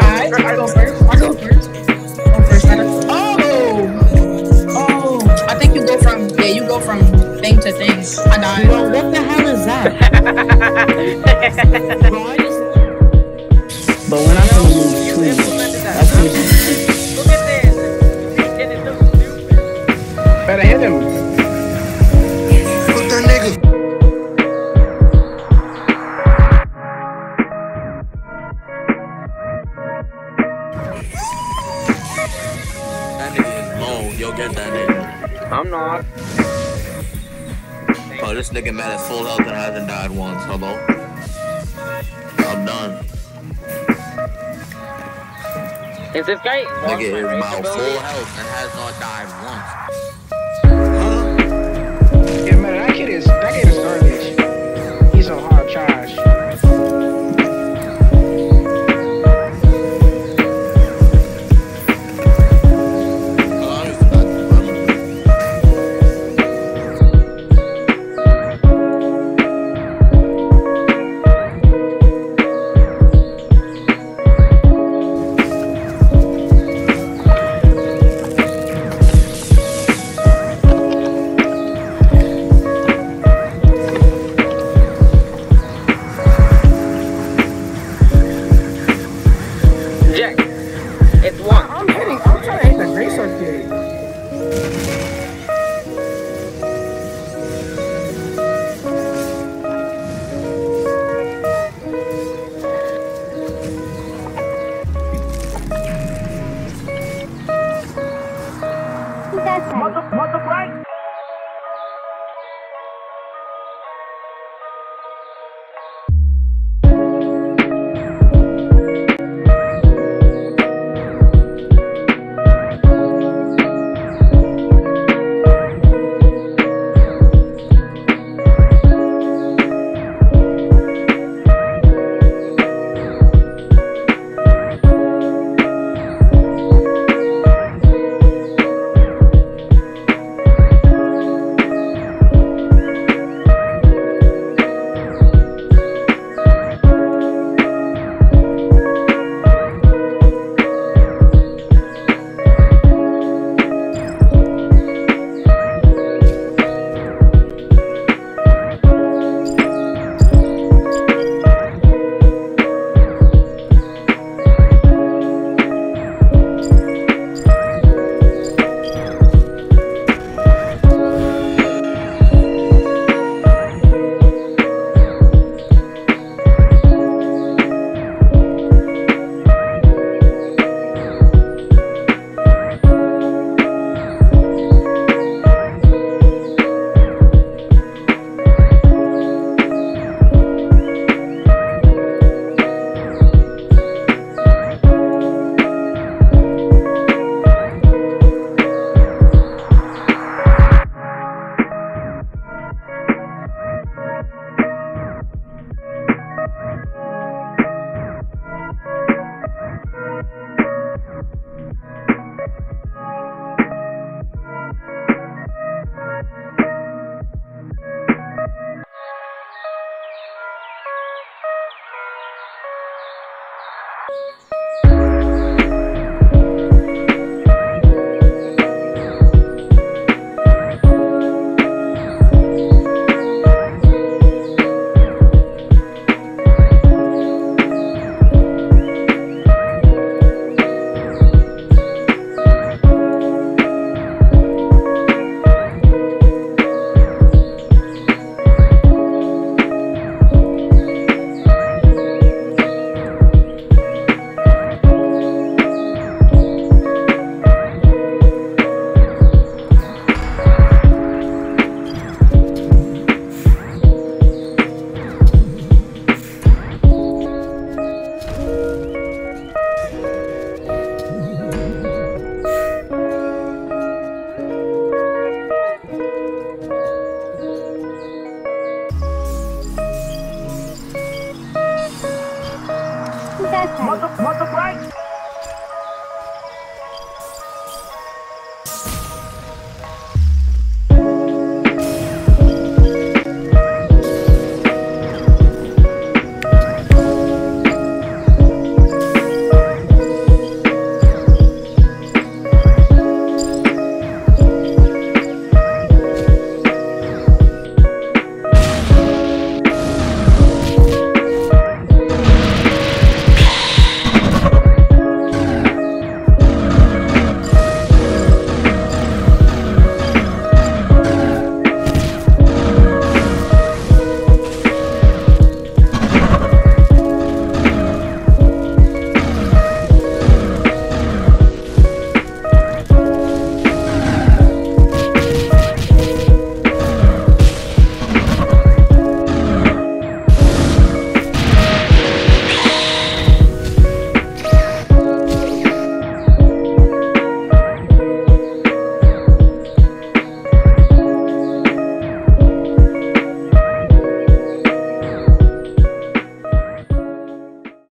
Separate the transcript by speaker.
Speaker 1: I go first. I go first. Oh! I think you go from thing to thing. I died.
Speaker 2: Bro, what the hell is that? Bro, I just... But when I'm gonna lose two, that's just...
Speaker 3: Look at this. And it looks stupid.
Speaker 4: Better hit him.
Speaker 5: Fuck that nigga.
Speaker 6: That nigga is low. Yo, get that nigga.
Speaker 3: I'm not.
Speaker 6: Oh, this nigga mad at full health and hasn't died once. Hello? I'm done.
Speaker 3: Is this guy?
Speaker 6: Nigga is about full health and has not died once.
Speaker 4: Yeah, man, that kid is